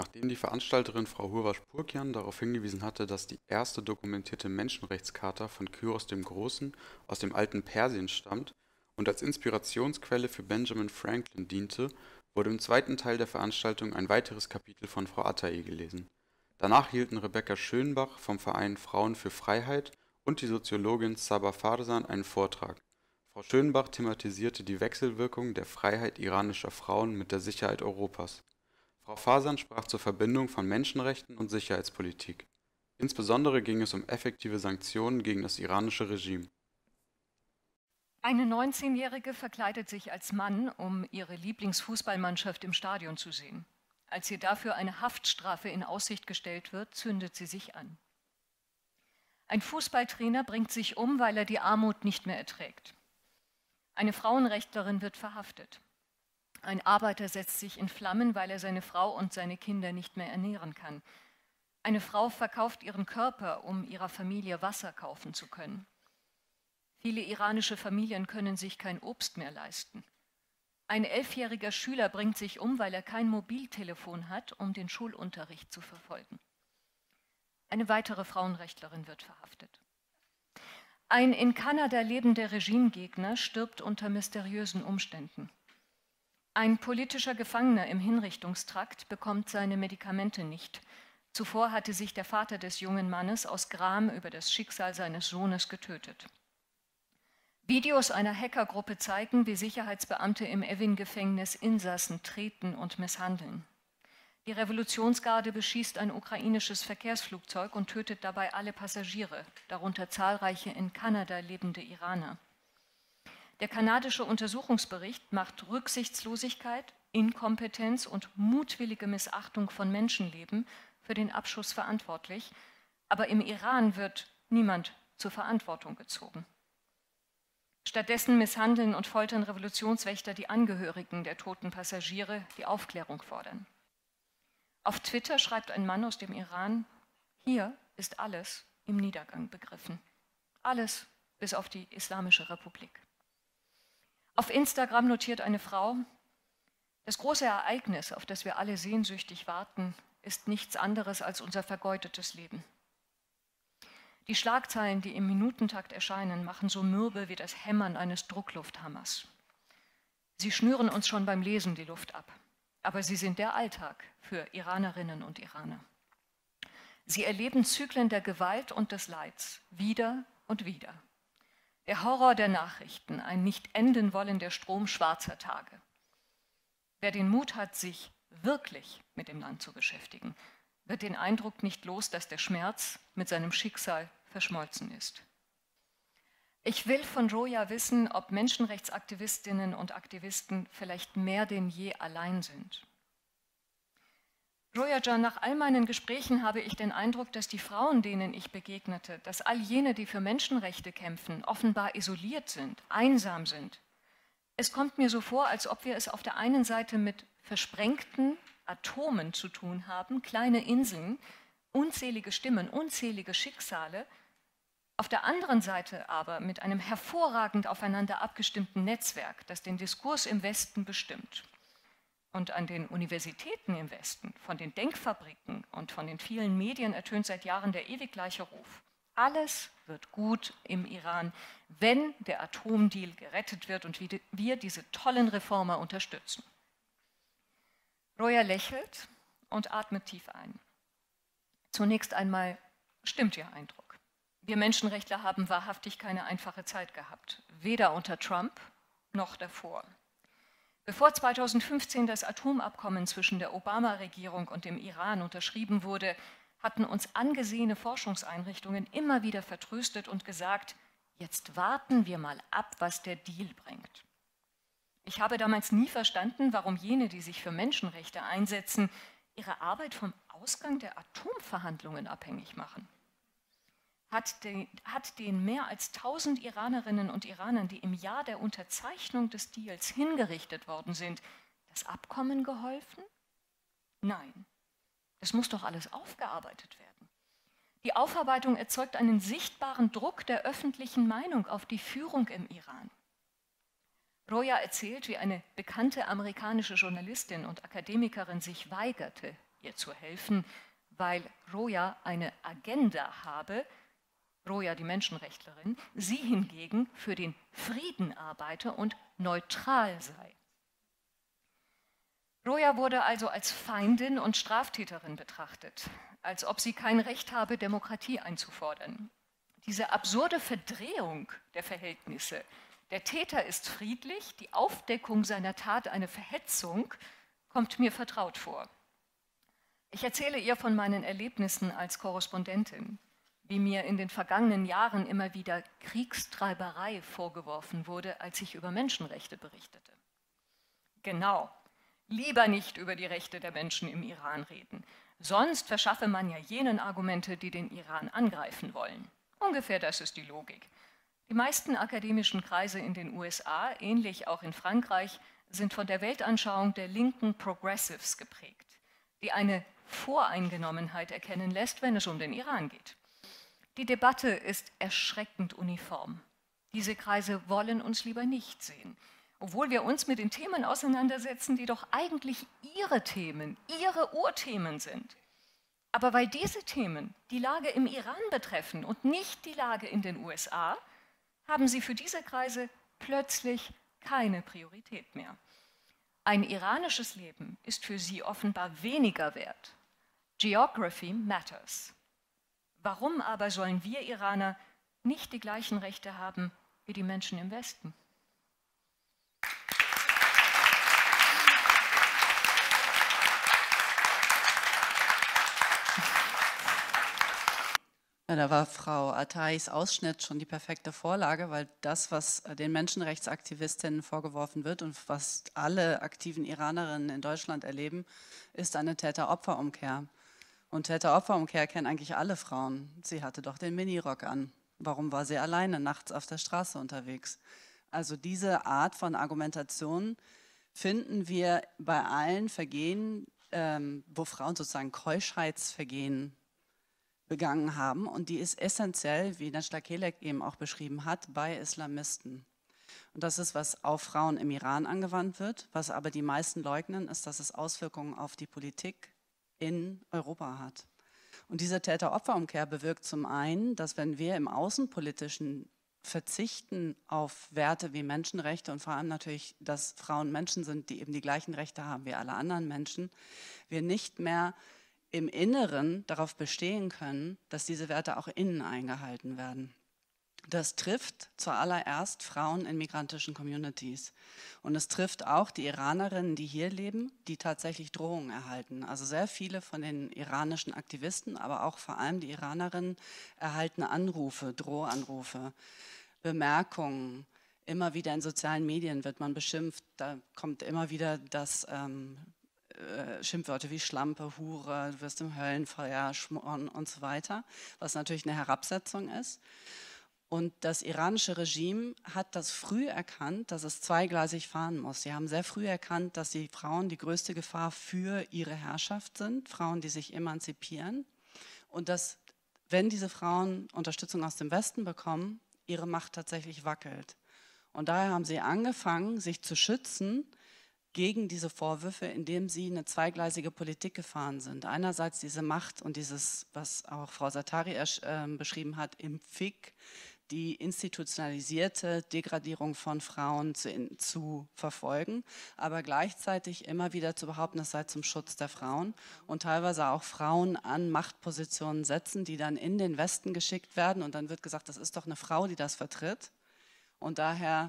Nachdem die Veranstalterin Frau Hurvaş-Purkian darauf hingewiesen hatte, dass die erste dokumentierte Menschenrechtscharta von Kyros dem Großen aus dem alten Persien stammt und als Inspirationsquelle für Benjamin Franklin diente, wurde im zweiten Teil der Veranstaltung ein weiteres Kapitel von Frau Atai gelesen. Danach hielten Rebecca Schönbach vom Verein Frauen für Freiheit und die Soziologin Sabah Farzan einen Vortrag. Frau Schönbach thematisierte die Wechselwirkung der Freiheit iranischer Frauen mit der Sicherheit Europas. Frau Fasan sprach zur Verbindung von Menschenrechten und Sicherheitspolitik. Insbesondere ging es um effektive Sanktionen gegen das iranische Regime. Eine 19-Jährige verkleidet sich als Mann, um ihre Lieblingsfußballmannschaft im Stadion zu sehen. Als ihr dafür eine Haftstrafe in Aussicht gestellt wird, zündet sie sich an. Ein Fußballtrainer bringt sich um, weil er die Armut nicht mehr erträgt. Eine Frauenrechtlerin wird verhaftet. Ein Arbeiter setzt sich in Flammen, weil er seine Frau und seine Kinder nicht mehr ernähren kann. Eine Frau verkauft ihren Körper, um ihrer Familie Wasser kaufen zu können. Viele iranische Familien können sich kein Obst mehr leisten. Ein 11-jähriger Schüler bringt sich um, weil er kein Mobiltelefon hat, um den Schulunterricht zu verfolgen. Eine weitere Frauenrechtlerin wird verhaftet. Ein in Kanada lebender Regimegegner stirbt unter mysteriösen Umständen. Ein politischer Gefangener im Hinrichtungstrakt bekommt seine Medikamente nicht. Zuvor hatte sich der Vater des jungen Mannes aus Gram über das Schicksal seines Sohnes getötet. Videos einer Hackergruppe zeigen, wie Sicherheitsbeamte im Evin-Gefängnis Insassen treten und misshandeln. Die Revolutionsgarde beschießt ein ukrainisches Verkehrsflugzeug und tötet dabei alle Passagiere, darunter zahlreiche in Kanada lebende Iraner. Der kanadische Untersuchungsbericht macht Rücksichtslosigkeit, Inkompetenz und mutwillige Missachtung von Menschenleben für den Abschuss verantwortlich, aber im Iran wird niemand zur Verantwortung gezogen. Stattdessen misshandeln und foltern Revolutionswächter die Angehörigen der toten Passagiere, die Aufklärung fordern. Auf Twitter schreibt ein Mann aus dem Iran: Hier ist alles im Niedergang begriffen. Alles bis auf die Islamische Republik. Auf Instagram notiert eine Frau: Das große Ereignis, auf das wir alle sehnsüchtig warten, ist nichts anderes als unser vergeudetes Leben. Die Schlagzeilen, die im Minutentakt erscheinen, machen so mürbe wie das Hämmern eines Drucklufthammers. Sie schnüren uns schon beim Lesen die Luft ab, aber sie sind der Alltag für Iranerinnen und Iraner. Sie erleben Zyklen der Gewalt und des Leids wieder und wieder. Der Horror der Nachrichten, ein nicht enden wollender Strom schwarzer Tage. Wer den Mut hat, sich wirklich mit dem Land zu beschäftigen, wird den Eindruck nicht los, dass der Schmerz mit seinem Schicksal verschmolzen ist. Ich will von Roya wissen, ob Menschenrechtsaktivistinnen und Aktivisten vielleicht mehr denn je allein sind. Roya, nach all meinen Gesprächen habe ich den Eindruck, dass die Frauen, denen ich begegnete, dass all jene, die für Menschenrechte kämpfen, offenbar isoliert sind, einsam sind. Es kommt mir so vor, als ob wir es auf der einen Seite mit versprengten Atomen zu tun haben, kleine Inseln, unzählige Stimmen, unzählige Schicksale, auf der anderen Seite aber mit einem hervorragend aufeinander abgestimmten Netzwerk, das den Diskurs im Westen bestimmt. Und an den Universitäten im Westen, von den Denkfabriken und von den vielen Medien ertönt seit Jahren der ewig gleiche Ruf: Alles wird gut im Iran, wenn der Atomdeal gerettet wird und wir diese tollen Reformer unterstützen. Roya lächelt und atmet tief ein. Zunächst einmal stimmt ihr Eindruck. Wir Menschenrechtler haben wahrhaftig keine einfache Zeit gehabt, weder unter Trump noch davor. Bevor 2015 das Atomabkommen zwischen der Obama-Regierung und dem Iran unterschrieben wurde, hatten uns angesehene Forschungseinrichtungen immer wieder vertröstet und gesagt: Jetzt warten wir mal ab, was der Deal bringt. Ich habe damals nie verstanden, warum jene, die sich für Menschenrechte einsetzen, ihre Arbeit vom Ausgang der Atomverhandlungen abhängig machen. Hat den mehr als 1000 Iranerinnen und Iranern, die im Jahr der Unterzeichnung des Deals hingerichtet worden sind, das Abkommen geholfen? Nein, es muss doch alles aufgearbeitet werden. Die Aufarbeitung erzeugt einen sichtbaren Druck der öffentlichen Meinung auf die Führung im Iran. Roya erzählt, wie eine bekannte amerikanische Journalistin und Akademikerin sich weigerte, ihr zu helfen, weil Roja eine Agenda habe, Roja die Menschenrechtlerin, sie hingegen für den Frieden arbeite und neutral sei. Roja wurde also als Feindin und Straftäterin betrachtet, als ob sie kein Recht habe, Demokratie einzufordern. Diese absurde Verdrehung der Verhältnisse, der Täter ist friedlich, die Aufdeckung seiner Tat eine Verhetzung, kommt mir vertraut vor. Ich erzähle ihr von meinen Erlebnissen als Korrespondentin, wie mir in den vergangenen Jahren immer wieder Kriegstreiberei vorgeworfen wurde, als ich über Menschenrechte berichtete. Genau, lieber nicht über die Rechte der Menschen im Iran reden. Sonst verschaffe man ja jenen Argumente, die den Iran angreifen wollen. Ungefähr das ist die Logik. Die meisten akademischen Kreise in den USA, ähnlich auch in Frankreich, sind von der Weltanschauung der linken Progressives geprägt, die eine Voreingenommenheit erkennen lässt, wenn es um den Iran geht. Die Debatte ist erschreckend uniform. Diese Kreise wollen uns lieber nicht sehen, obwohl wir uns mit den Themen auseinandersetzen, die doch eigentlich ihre Themen, ihre Urthemen sind. Aber weil diese Themen die Lage im Iran betreffen und nicht die Lage in den USA, haben sie für diese Kreise plötzlich keine Priorität mehr. Ein iranisches Leben ist für sie offenbar weniger wert. Geography matters. Warum aber sollen wir Iraner nicht die gleichen Rechte haben wie die Menschen im Westen? Ja, da war Frau Atayis Ausschnitt schon die perfekte Vorlage, weil das, was den Menschenrechtsaktivistinnen vorgeworfen wird und was alle aktiven Iranerinnen in Deutschland erleben, ist eine Täter-Opfer-Umkehr. Und Täter-Opfer-Umkehr kennen eigentlich alle Frauen. Sie hatte doch den Minirock an. Warum war sie alleine nachts auf der Straße unterwegs? Also diese Art von Argumentation finden wir bei allen Vergehen, wo Frauen sozusagen Keuschheitsvergehen begangen haben, und die ist essentiell, wie Necla Kelek eben auch beschrieben hat, bei Islamisten. Und das ist, was auf Frauen im Iran angewandt wird. Was aber die meisten leugnen, ist, dass es Auswirkungen auf die Politik in Europa hat. Und diese Täter-Opfer-Umkehr bewirkt zum einen, dass wenn wir im Außenpolitischen verzichten auf Werte wie Menschenrechte und vor allem natürlich, dass Frauen Menschen sind, die eben die gleichen Rechte haben wie alle anderen Menschen, wir nicht mehr im Inneren darauf bestehen können, dass diese Werte auch innen eingehalten werden. Das trifft zuallererst Frauen in migrantischen Communities. Und es trifft auch die Iranerinnen, die hier leben, die tatsächlich Drohungen erhalten. Also sehr viele von den iranischen Aktivisten, aber auch vor allem die Iranerinnen erhalten Anrufe, Drohanrufe, Bemerkungen. Immer wieder in sozialen Medien wird man beschimpft. Da kommt immer wieder das Schimpfwörter wie Schlampe, Hure, du wirst im Höllenfeuer schmoren und so weiter, was natürlich eine Herabsetzung ist. Und das iranische Regime hat das früh erkannt, dass es zweigleisig fahren muss. Sie haben sehr früh erkannt, dass die Frauen die größte Gefahr für ihre Herrschaft sind, Frauen, die sich emanzipieren. Und dass, wenn diese Frauen Unterstützung aus dem Westen bekommen, ihre Macht tatsächlich wackelt. Und daher haben sie angefangen, sich zu schützen gegen diese Vorwürfe, indem sie eine zweigleisige Politik gefahren sind. Einerseits diese Macht und dieses, was auch Frau Zaatari beschrieben hat, im FIK, die institutionalisierte Degradierung von Frauen zu verfolgen, aber gleichzeitig immer wieder zu behaupten, es sei zum Schutz der Frauen und teilweise auch Frauen an Machtpositionen setzen, die dann in den Westen geschickt werden, und dann wird gesagt, das ist doch eine Frau, die das vertritt, und daher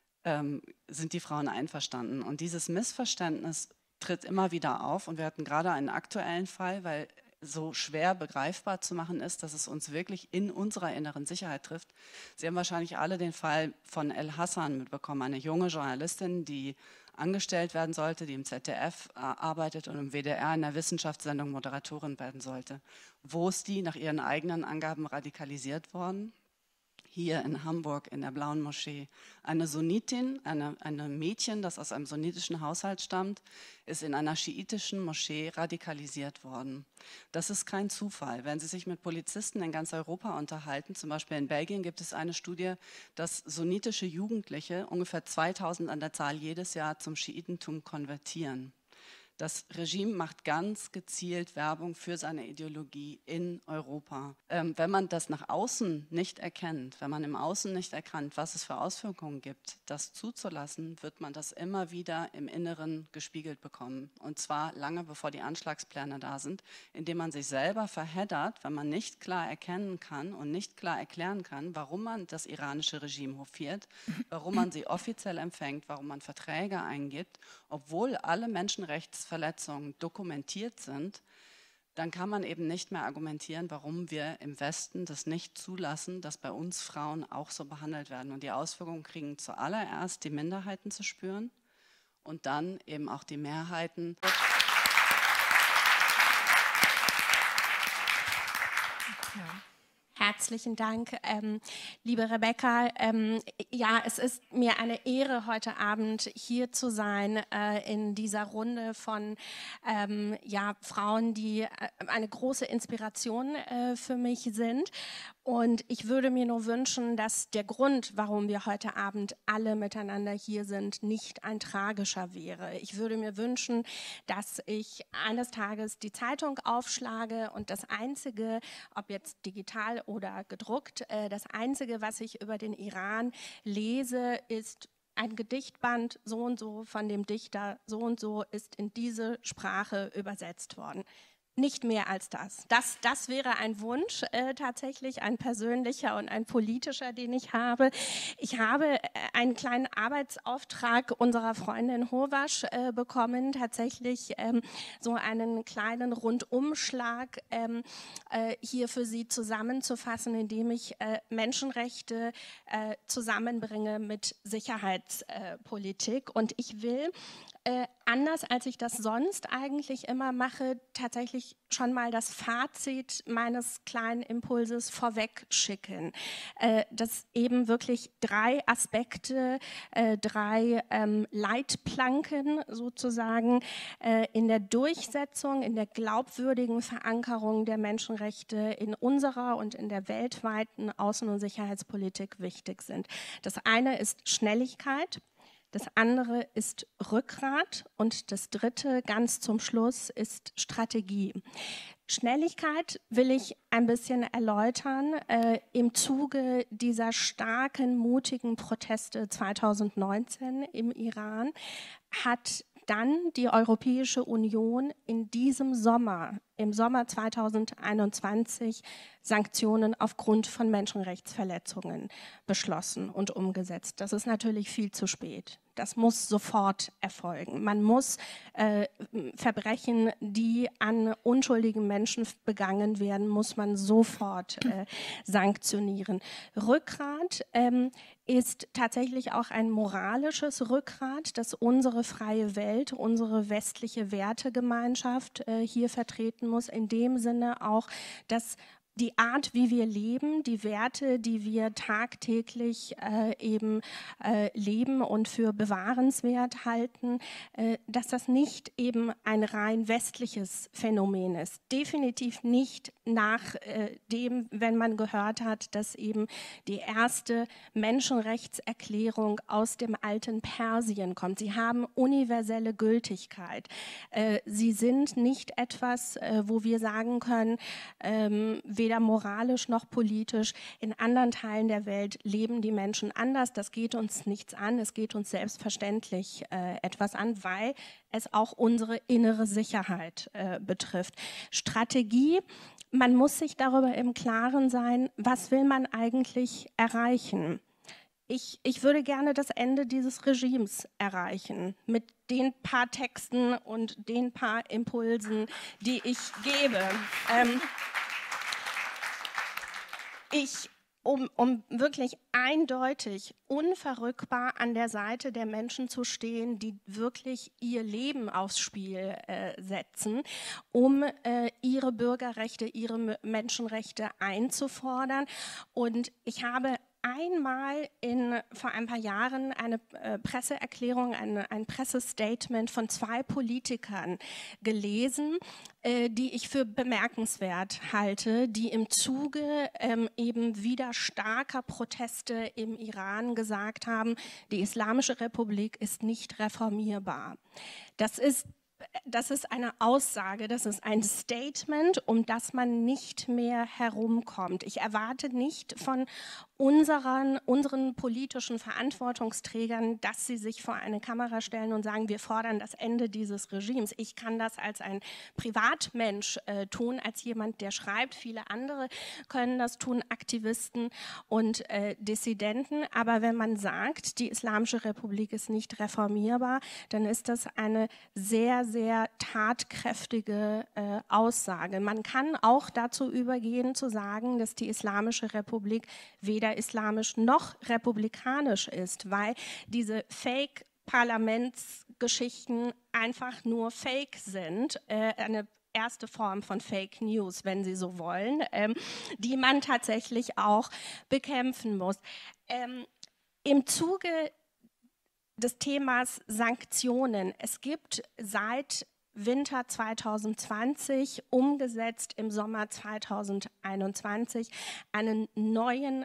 sind die Frauen einverstanden. Und dieses Missverständnis tritt immer wieder auf, und wir hatten gerade einen aktuellen Fall, weil so schwer begreifbar zu machen ist, dass es uns wirklich in unserer inneren Sicherheit trifft. Sie haben wahrscheinlich alle den Fall von El Hassan mitbekommen, eine junge Journalistin, die angestellt werden sollte, die im ZDF arbeitet und im WDR in der Wissenschaftssendung Moderatorin werden sollte. Wo ist die nach ihren eigenen Angaben radikalisiert worden? Hier in Hamburg in der Blauen Moschee. Eine Sunnitin, eine Mädchen, das aus einem sunnitischen Haushalt stammt, ist in einer schiitischen Moschee radikalisiert worden. Das ist kein Zufall. Wenn Sie sich mit Polizisten in ganz Europa unterhalten, zum Beispiel in Belgien gibt es eine Studie, dass sunnitische Jugendliche, ungefähr 2000 an der Zahl, jedes Jahr zum Schiitentum konvertieren. Das Regime macht ganz gezielt Werbung für seine Ideologie in Europa. Wenn man das nach außen nicht erkennt, wenn man im Außen nicht erkennt, was es für Auswirkungen gibt, das zuzulassen, wird man das immer wieder im Inneren gespiegelt bekommen. Und zwar lange bevor die Anschlagspläne da sind, indem man sich selber verheddert, wenn man nicht klar erkennen kann und nicht klar erklären kann, warum man das iranische Regime hofiert, warum man sie offiziell empfängt, warum man Verträge eingibt, obwohl alle Menschenrechtsverletzungen dokumentiert sind, dann kann man eben nicht mehr argumentieren, warum wir im Westen das nicht zulassen, dass bei uns Frauen auch so behandelt werden. Und die Auswirkungen kriegen zuallererst die Minderheiten zu spüren und dann eben auch die Mehrheiten. Ja. Herzlichen Dank, liebe Rebecca. Ja, es ist mir eine Ehre, heute Abend hier zu sein in dieser Runde von ja, Frauen, die eine große Inspiration für mich sind. Und ich würde mir nur wünschen, dass der Grund, warum wir heute Abend alle miteinander hier sind, nicht ein tragischer wäre. Ich würde mir wünschen, dass ich eines Tages die Zeitung aufschlage und das Einzige, ob jetzt digital oder gedruckt, das Einzige, was ich über den Iran lese, ist ein Gedichtband so und so von dem Dichter so und so ist in diese Sprache übersetzt worden. Nicht mehr als das. Das wäre ein Wunsch, tatsächlich ein persönlicher und ein politischer, den ich habe. Ich habe einen kleinen Arbeitsauftrag unserer Freundin Hurwasch bekommen, tatsächlich so einen kleinen Rundumschlag hier für sie zusammenzufassen, indem ich Menschenrechte zusammenbringe mit Sicherheitspolitik. Und ich will anders als ich das sonst eigentlich immer mache, tatsächlich schon mal das Fazit meines kleinen Impulses vorweg schicken. Dass eben wirklich 3 Aspekte, 3 Leitplanken sozusagen in der Durchsetzung, in der glaubwürdigen Verankerung der Menschenrechte in unserer und in der weltweiten Außen- und Sicherheitspolitik wichtig sind. Das eine ist Schnelligkeit. Das andere ist Rückgrat und das dritte, ganz zum Schluss, ist Strategie. Schnelligkeit will ich ein bisschen erläutern. Im Zuge dieser starken, mutigen Proteste 2019 im Iran hat dann die Europäische Union in diesem Sommer, im Sommer 2021, Sanktionen aufgrund von Menschenrechtsverletzungen beschlossen und umgesetzt. Das ist natürlich viel zu spät. Das muss sofort erfolgen. Man muss Verbrechen, die an unschuldigen Menschen begangen werden, muss man sofort sanktionieren. Rückgrat ist tatsächlich auch ein moralisches Rückgrat, das unsere freie Welt, unsere westliche Wertegemeinschaft hier vertreten muss. In dem Sinne auch, dass die Art, wie wir leben, die Werte, die wir tagtäglich leben und für bewahrenswert halten, dass das nicht eben ein rein westliches Phänomen ist. Definitiv nicht nach dem, wenn man gehört hat, dass eben die erste Menschenrechtserklärung aus dem alten Persien kommt. Sie haben universelle Gültigkeit. Sie sind nicht etwas, wo wir sagen können, weder moralisch noch politisch. In anderen Teilen der Welt leben die Menschen anders. Das geht uns nichts an. Es geht uns selbstverständlich etwas an, weil es auch unsere innere Sicherheit betrifft. Strategie: Man muss sich darüber im Klaren sein, was will man eigentlich erreichen. Ich würde gerne das Ende dieses Regimes erreichen, mit den paar Texten und den paar Impulsen, die ich gebe. Um wirklich eindeutig, unverrückbar an der Seite der Menschen zu stehen, die wirklich ihr Leben aufs Spiel setzen, um ihre Bürgerrechte, ihre Menschenrechte einzufordern. Und ich habe einmal vor ein paar Jahren eine Presseerklärung, ein Pressestatement von 2 Politikern gelesen, die ich für bemerkenswert halte, die im Zuge eben wieder starker Proteste im Iran gesagt haben, die Islamische Republik ist nicht reformierbar. Das ist Das ist eine Aussage, das ist ein Statement, um das man nicht mehr herumkommt. Ich erwarte nicht von unseren politischen Verantwortungsträgern, dass sie sich vor eine Kamera stellen und sagen, wir fordern das Ende dieses Regimes. Ich kann das als ein Privatmensch tun, als jemand, der schreibt. Viele andere können das tun, Aktivisten und Dissidenten. Aber wenn man sagt, die Islamische Republik ist nicht reformierbar, dann ist das eine sehr, sehr tatkräftige Aussage. Man kann auch dazu übergehen, zu sagen, dass die Islamische Republik weder islamisch noch republikanisch ist, weil diese Fake-Parlamentsgeschichten einfach nur Fake sind, eine erste Form von Fake News, wenn Sie so wollen, die man tatsächlich auch bekämpfen muss. Im Zuge des Themas Sanktionen, es gibt seit Winter 2020, umgesetzt im Sommer 2021, einen neuen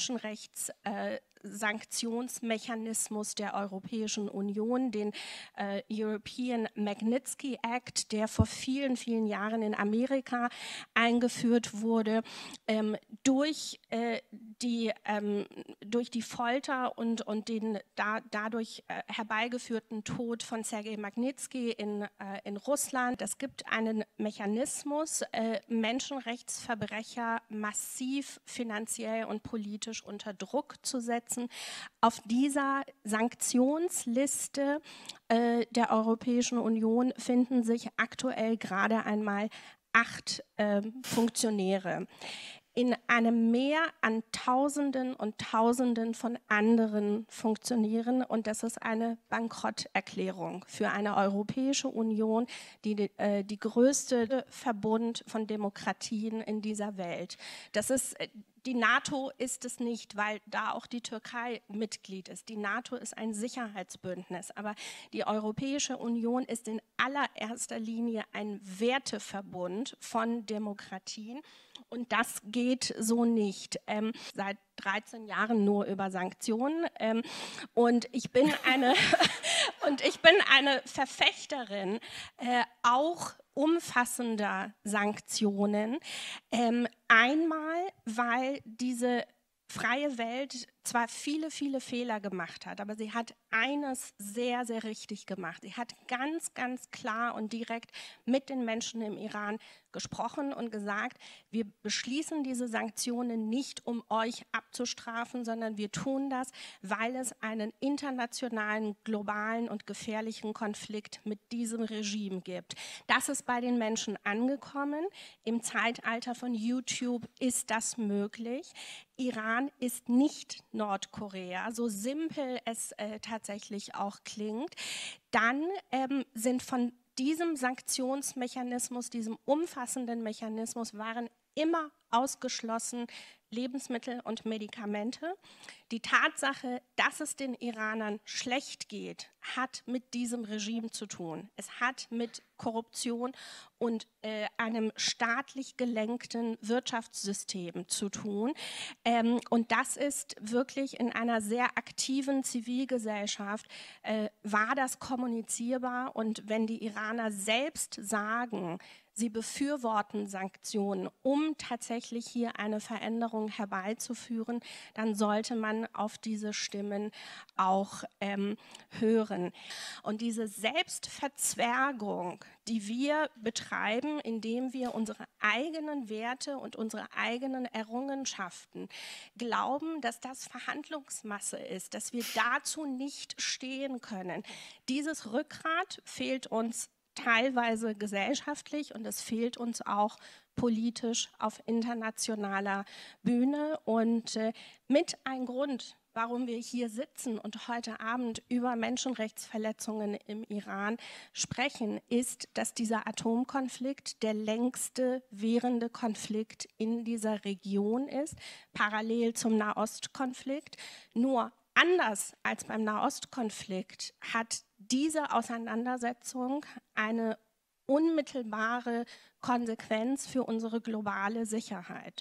Menschenrechtssanktionsmechanismus der Europäischen Union, den European Magnitsky Act, der vor vielen, vielen Jahren in Amerika eingeführt wurde, durch die Folter und den dadurch herbeigeführten Tod von Sergei Magnitsky in Russland. Es gibt einen Mechanismus, Menschenrechtsverbrecher massiv finanziell und politisch unter Druck zu setzen. Auf dieser Sanktionsliste der Europäischen Union finden sich aktuell gerade einmal 8 Funktionäre. In einem Meer an Tausenden und Tausenden von anderen Funktionären. Und das ist eine Bankrotterklärung für eine Europäische Union, die größte Verbund von Demokratien in dieser Welt. Die NATO ist es nicht, weil da auch die Türkei Mitglied ist. Die NATO ist ein Sicherheitsbündnis, aber die Europäische Union ist in allererster Linie ein Werteverbund von Demokratien. Und das geht so nicht. Seit 13 Jahren nur über Sanktionen. Und ich bin eine Verfechterin auch umfassender Sanktionen. Einmal, weil diese freie Welt zwar viele, viele Fehler gemacht hat, aber sie hat eines sehr, sehr richtig gemacht. Sie hat ganz, ganz klar und direkt mit den Menschen im Iran gesprochen und gesagt, wir beschließen diese Sanktionen nicht, um euch abzustrafen, sondern wir tun das, weil es einen internationalen, globalen und gefährlichen Konflikt mit diesem Regime gibt. Das ist bei den Menschen angekommen. Im Zeitalter von YouTube ist das möglich. Iran ist nicht Nordkorea, so simpel es tatsächlich auch klingt. Dann sind von diesem Sanktionsmechanismus, diesem umfassenden Mechanismus, waren immer ausgeschlossen Lebensmittel und Medikamente. Die Tatsache, dass es den Iranern schlecht geht, hat mit diesem Regime zu tun. Es hat mit Korruption und einem staatlich gelenkten Wirtschaftssystem zu tun. Und das ist wirklich in einer sehr aktiven Zivilgesellschaft, war das kommunizierbar. Und wenn die Iraner selbst sagen, sie befürworten Sanktionen, um tatsächlich hier eine Veränderung herbeizuführen, dann sollte man auf diese Stimmen auch hören. Und diese Selbstverzwergung, die wir betreiben, indem wir unsere eigenen Werte und unsere eigenen Errungenschaften glauben, dass das Verhandlungsmasse ist, dass wir dazu nicht stehen können. Dieses Rückgrat fehlt uns teilweise gesellschaftlich und es fehlt uns auch politisch auf internationaler Bühne. Und mit ein Grund, warum wir hier sitzen und heute Abend über Menschenrechtsverletzungen im Iran sprechen, ist, dass dieser Atomkonflikt der längste währende Konflikt in dieser Region ist, parallel zum Nahostkonflikt. Nur anders als beim Nahostkonflikt hat diese Auseinandersetzung eine unmittelbare Konsequenz für unsere globale Sicherheit.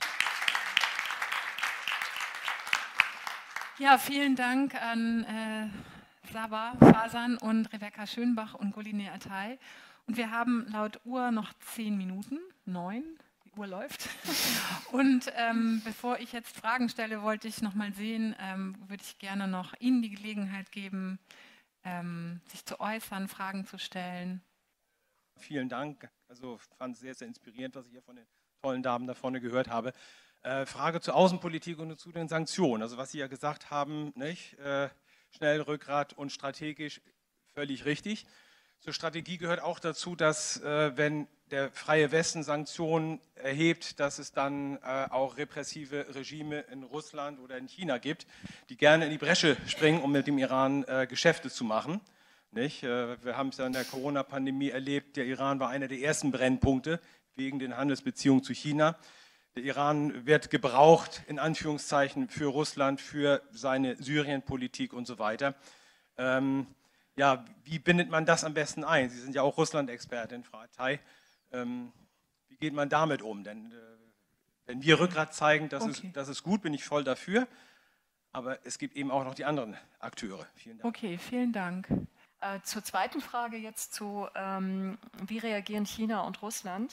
Ja, vielen Dank an Sabah Fasan und Rebecca Schönbach und Goline Atay. Und wir haben laut Uhr noch 10 Minuten, 9, die Uhr läuft. Und bevor ich jetzt Fragen stelle, wollte ich noch mal sehen, würde ich gerne noch Ihnen die Gelegenheit geben, sich zu äußern, Fragen zu stellen. Vielen Dank. Also fand es sehr, sehr inspirierend, was ich hier von den tollen Damen da vorne gehört habe. Frage zur Außenpolitik und zu den Sanktionen. Also was Sie ja gesagt haben, nicht? Schnell, Rückgrat und strategisch, völlig richtig. Zur Strategie gehört auch dazu, dass wenn der freie Westen Sanktionen erhebt, dass es dann auch repressive Regime in Russland oder in China gibt, die gerne in die Bresche springen, um mit dem Iran Geschäfte zu machen. Nicht? Wir haben es ja in der Corona-Pandemie erlebt, der Iran war einer der ersten Brennpunkte wegen den Handelsbeziehungen zu China. Der Iran wird gebraucht, in Anführungszeichen, für Russland, für seine Syrien-Politik und so weiter. Ja, wie bindet man das am besten ein? Sie sind ja auch Russland-Expertin, Frau Atay. Wie geht man damit um? Denn wenn wir Rückgrat zeigen, das ist gut, bin ich voll dafür. Aber es gibt eben auch noch die anderen Akteure. Vielen Dank. Okay, vielen Dank. Zur zweiten Frage jetzt zu, wie reagieren China und Russland?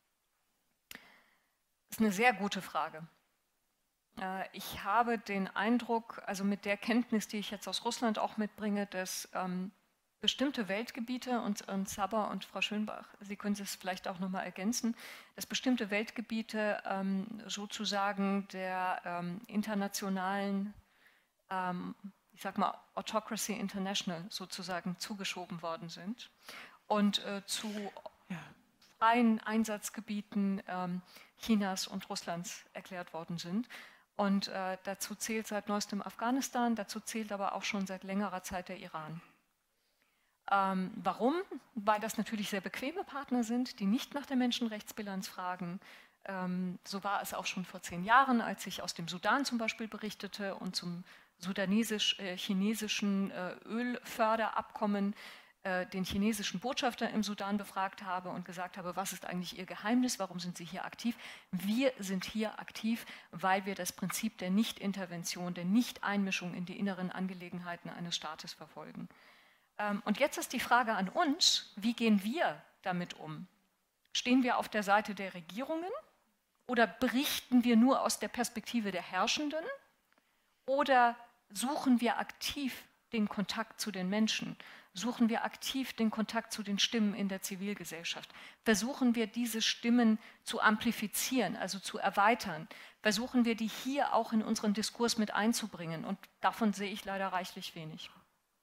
Das ist eine sehr gute Frage. Ich habe den Eindruck, also mit der Kenntnis, die ich jetzt aus Russland auch mitbringe, dass bestimmte Weltgebiete, und Saba und Frau Schönbach, Sie können es vielleicht auch nochmal ergänzen, dass bestimmte Weltgebiete sozusagen der internationalen, ich sag mal, Autocracy International sozusagen zugeschoben worden sind und zu freien Einsatzgebieten Chinas und Russlands erklärt worden sind. Und dazu zählt seit neuestem Afghanistan, dazu zählt aber auch schon seit längerer Zeit der Iran. Warum? Weil das natürlich sehr bequeme Partner sind, die nicht nach der Menschenrechtsbilanz fragen. So war es auch schon vor 10 Jahren, als ich aus dem Sudan zum Beispiel berichtete und zum sudanesisch-chinesischen Ölförderabkommen den chinesischen Botschafter im Sudan befragt habe und gesagt habe, was ist eigentlich Ihr Geheimnis, warum sind Sie hier aktiv? Wir sind hier aktiv, weil wir das Prinzip der Nichtintervention, der Nichteinmischung in die inneren Angelegenheiten eines Staates verfolgen. Und jetzt ist die Frage an uns, wie gehen wir damit um? Stehen wir auf der Seite der Regierungen oder berichten wir nur aus der Perspektive der Herrschenden oder suchen wir aktiv den Kontakt zu den Menschen? Suchen wir aktiv den Kontakt zu den Stimmen in der Zivilgesellschaft? Versuchen wir, diese Stimmen zu amplifizieren, also zu erweitern? Versuchen wir, die hier auch in unseren Diskurs mit einzubringen? Und davon sehe ich leider reichlich wenig.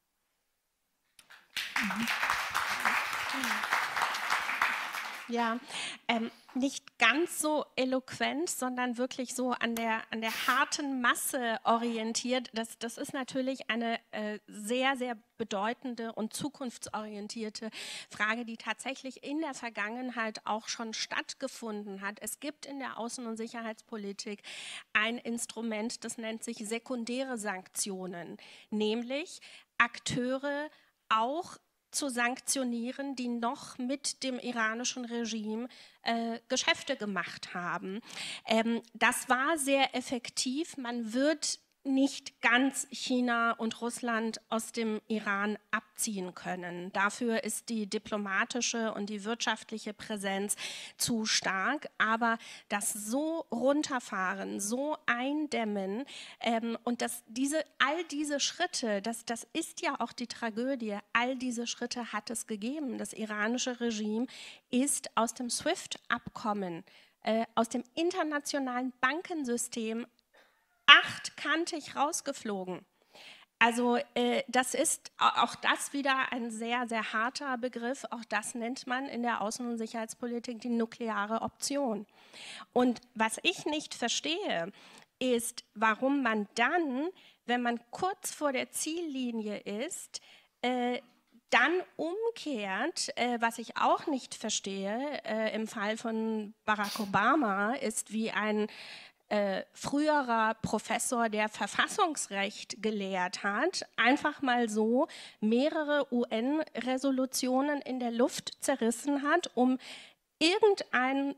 Ja, nicht ganz so eloquent, sondern wirklich so an der harten Masse orientiert. Das ist natürlich eine sehr, sehr bedeutende und zukunftsorientierte Frage, die tatsächlich in der Vergangenheit auch schon stattgefunden hat. Es gibt in der Außen- und Sicherheitspolitik ein Instrument, das nennt sich sekundäre Sanktionen, nämlich Akteure auch zu sanktionieren, die noch mit dem iranischen Regime Geschäfte gemacht haben. Das war sehr effektiv. Man wird nicht ganz China und Russland aus dem Iran abziehen können. Dafür ist die diplomatische und die wirtschaftliche Präsenz zu stark. Aber das so runterfahren, so eindämmen und all diese Schritte, das ist ja auch die Tragödie, all diese Schritte hat es gegeben. Das iranische Regime ist aus dem SWIFT-Abkommen, aus dem internationalen Bankensystem achtkantig rausgeflogen. Also das ist auch das wieder ein sehr, sehr harter Begriff. Auch das nennt man in der Außen- und Sicherheitspolitik die nukleare Option. Und was ich nicht verstehe, ist, warum man dann, wenn man kurz vor der Ziellinie ist, dann umkehrt, was ich auch nicht verstehe, im Fall von Barack Obama, ist wie ein früherer Professor, der Verfassungsrecht gelehrt hat, einfach mal so mehrere UN-Resolutionen in der Luft zerrissen hat, um irgendein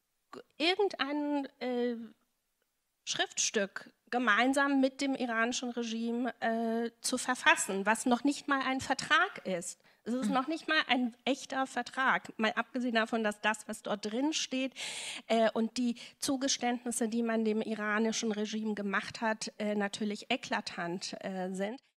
Schriftstück gemeinsam mit dem iranischen Regime zu verfassen, was noch nicht mal ein Vertrag ist, Es ist noch nicht mal ein echter Vertrag, mal abgesehen davon, dass das, was dort drin steht und die Zugeständnisse, die man dem iranischen Regime gemacht hat, natürlich eklatant sind.